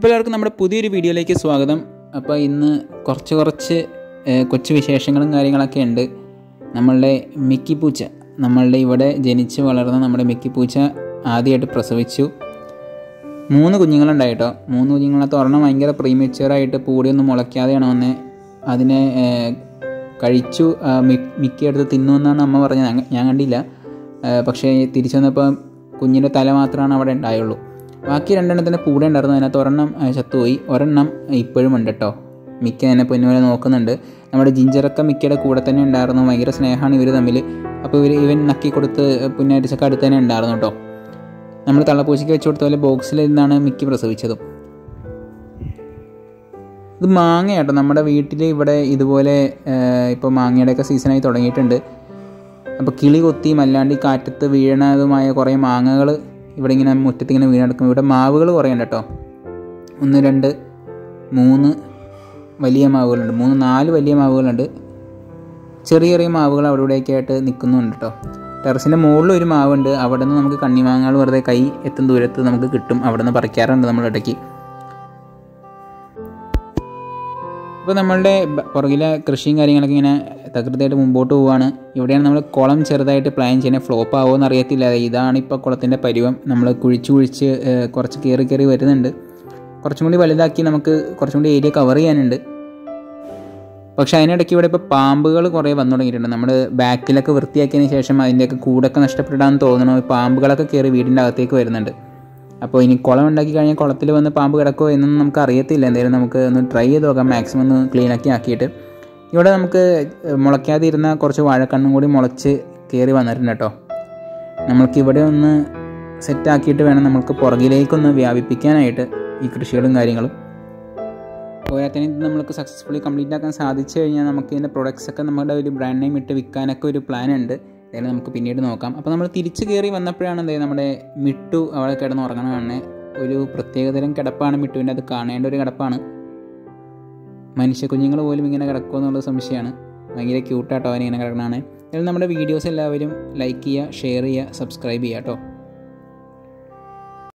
അപ്പോൾ എല്ലാവർക്കും നമ്മുടെ പുതിയൊരു വീഡിയോയിലേക്ക് സ്വാഗതം. അപ്പോൾ ഇന്ന് കുറച്ച് കൊച്ചു വിശേഷങ്ങളും കാര്യങ്ങളൊക്കെ ഉണ്ട്. നമ്മളുടെ മിക്കി പൂച്ച, നമ്മളുടെ ഇവിടെ ജനിച്ച് വളർന്ന നമ്മുടെ മിക്കി പൂച്ച ആദ്യമായിട്ട് പ്രസവിച്ചു. 3 കുഞ്ഞുങ്ങളുണ്ടായിട്ടോ. 3 കുഞ്ഞുങ്ങളെ ഒരെണ്ണം ഭയങ്കര പ്രീമച്യൂറായിട്ട് പൂടിയൊന്നും മുളയ്ക്കാതെയാണ് വന്നത്. അതിനെ കഴിച്ചു. മിക്കി എടുത്ത് തിന്നുമെന്നാണ് അമ്മ പറഞ്ഞത്. ഞാൻ കണ്ടില്ല. പക്ഷേ തിരിച്ചു വന്നപ്പോൾ കുഞ്ഞിൻ്റെ തല മാത്രമാണ് അവിടെ ഉണ്ടായുള്ളൂ. ബാക്കി 2 എണ്ണത്തിൻ്റെ പൂടെ ഉണ്ടായിരുന്നു. അതിനകത്ത് ഒരെണ്ണം ചത്തുപോയി, ഒരെണ്ണം ഇപ്പോഴും ഉണ്ട് കേട്ടോ. മിക്ക തന്നെ പൊന്നുപോലെ നോക്കുന്നുണ്ട്. നമ്മുടെ ജിഞ്ചറൊക്കെ മിക്കയുടെ കൂടെ തന്നെ ഉണ്ടായിരുന്നു. ഭയങ്കര സ്നേഹമാണ് ഇവർ തമ്മിൽ. അപ്പോൾ ഇവൻ നക്കി കൊടുത്ത് പുന്നരിച്ചൊക്കെ അടുത്ത് തന്നെ ഉണ്ടായിരുന്നു കേട്ടോ. നമ്മൾ തള്ളപ്പൂച്ചയ്ക്ക് വെച്ച് കൊടുത്ത പോലെ ബോക്സിൽ നിന്നാണ് മിക്കി പ്രസവിച്ചതും. ഇത് മാങ്ങ കേട്ടോ. നമ്മുടെ വീട്ടിൽ ഇവിടെ ഇതുപോലെ ഇപ്പോൾ മാങ്ങയുടെയൊക്കെ സീസണായി തുടങ്ങിയിട്ടുണ്ട്. അപ്പോൾ കിളി കൊത്തിയും അല്ലാണ്ട് കാറ്റത്ത് വീഴണതുമായ കുറേ മാങ്ങകൾ ഇവിടെ ഇങ്ങനെ മുറ്റത്തിങ്ങനെ വീണെടുക്കും. ഇവിടെ മാവുകൾ കുറേ ഉണ്ട് കേട്ടോ. 1, 2, 3 വലിയ മാവുകളുണ്ട്. 3, 4 വലിയ മാവുകളുണ്ട്. ചെറിയ മാവുകൾ അവിടെ ഇവിടെയൊക്കെ ആയിട്ട് നിൽക്കുന്നുണ്ട് കേട്ടോ. ടെറസിൻ്റെ മുകളിൽ ഒരു മാവുണ്ട്. അവിടെ നിന്ന് നമുക്ക് കണ്ണിമാങ്ങകൾ വെറുതെ കൈ എത്തും ദൂരത്ത് നമുക്ക് കിട്ടും. അവിടെ നിന്ന് പറിക്കാറുണ്ട് നമ്മൾ ഇടയ്ക്ക്. ഇപ്പോൾ നമ്മളുടെ പുറകിലെ കൃഷിയും കാര്യങ്ങളൊക്കെ ഇങ്ങനെ തകൃതിയായിട്ട് മുമ്പോട്ട് പോവുകയാണ്. ഇവിടെയാണ് നമ്മൾ കുളം ചെറുതായിട്ട് പ്ലാൻ ചെയ്യുന്നത്. ഫ്ലോപ്പ് ആവുമെന്ന് അറിയത്തില്ല. ഇതാണ് ഇപ്പോൾ കുളത്തിൻ്റെ പരുവം. നമ്മൾ കുഴിച്ച് കുറച്ച് കയറി വരുന്നുണ്ട്. കുറച്ചും കൂടി വലുതാക്കി നമുക്ക് കുറച്ചും കൂടി ഏരിയ കവർ ചെയ്യാനുണ്ട്. പക്ഷേ അതിനിടയ്ക്ക് ഇവിടെ ഇപ്പോൾ പാമ്പുകൾ കുറേ വന്നു തുടങ്ങിയിട്ടുണ്ട്. നമ്മൾ ബാക്കിലൊക്കെ വൃത്തിയാക്കിയതിന് ശേഷം അതിൻ്റെയൊക്കെ കൂടൊക്കെ നഷ്ടപ്പെടാമെന്ന് തോന്നണം. പാമ്പുകളൊക്കെ കയറി വീടിൻ്റെ അകത്തേക്ക് വരുന്നുണ്ട്. അപ്പോൾ ഇനി കുളം ഉണ്ടാക്കി കഴിഞ്ഞാൽ കുളത്തിൽ വന്ന് പാമ്പ് കിടക്കുമോ എന്നൊന്നും നമുക്ക് അറിയത്തില്ല. എന്തായാലും നമുക്ക് ഒന്ന് ട്രൈ ചെയ്ത് നോക്കാം. മാക്സിമം ഒന്ന് ക്ലീനാക്കി ആക്കിയിട്ട് ഇവിടെ നമുക്ക് മുളയ്ക്കാതെ ഇരുന്ന കുറച്ച് വാഴക്കണ്ണും കൂടി മുളച്ച് കയറി വന്നിട്ടുണ്ട് കേട്ടോ. നമ്മൾക്ക് ഇവിടെ ഒന്ന് സെറ്റാക്കിയിട്ട് വേണം നമ്മൾക്ക് പുറകിലേക്കൊന്ന് വ്യാപിപ്പിക്കാനായിട്ട് ഈ കൃഷികളും കാര്യങ്ങളും. പോരാത്തതിന് ഇത് നമ്മൾക്ക് സക്സസ്ഫുള്ളി കംപ്ലീറ്റ് ആക്കാൻ സാധിച്ചു കഴിഞ്ഞാൽ നമുക്ക് ഇതിൻ്റെ പ്രൊഡക്ട്സൊക്കെ നമ്മുടെ ഒരു ബ്രാൻഡ് നെയിം ഇട്ട് വിൽക്കാനൊക്കെ ഒരു പ്ലാൻ ഉണ്ട്. അതായത് നമുക്ക് പിന്നീട് നോക്കാം. അപ്പോൾ നമ്മൾ തിരിച്ച് കയറി വന്നപ്പോഴാണ് എന്തായാലും നമ്മുടെ മിട്ടു അവിടെ കിടന്ന് ഉറങ്ങണ കാണുന്നത്. ഒരു പ്രത്യേകതരം കിടപ്പാണ് മിട്ടുവിൻ്റെ. അത് കാണേണ്ട ഒരു കിടപ്പാണ്. മനുഷ്യ കുഞ്ഞുങ്ങൾ പോലും ഇങ്ങനെ കിടക്കുമോ എന്നുള്ളത് സംശയമാണ്. ഭയങ്കര ക്യൂട്ടാട്ടോ അവനിങ്ങനെ കിടക്കണതാണ്. അതിൽ നമ്മുടെ വീഡിയോസ് എല്ലാവരും ലൈക്ക് ചെയ്യുക, ഷെയർ ചെയ്യുക, സബ്സ്ക്രൈബ് ചെയ്യുക കേട്ടോ.